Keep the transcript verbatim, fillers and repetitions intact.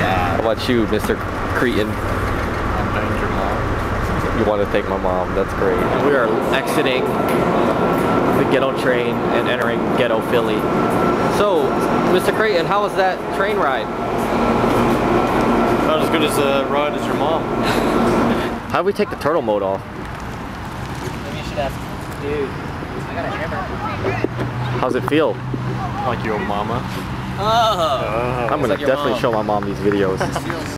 How about you, Mister Cretan? I'm thanking your mom. You want to thank my mom, that's great. And we are exiting the ghetto train and entering ghetto Philly. So, Mister Creighton, how was that train ride? Not as good as a ride as your mom. How do we take the turtle mode off? Maybe you should ask, dude, I got a hammer. How's it feel? Like your mama. Oh. I'm gonna like your definitely mom. show my mom these videos.